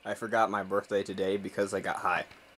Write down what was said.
I forgot my birthday today because I got high.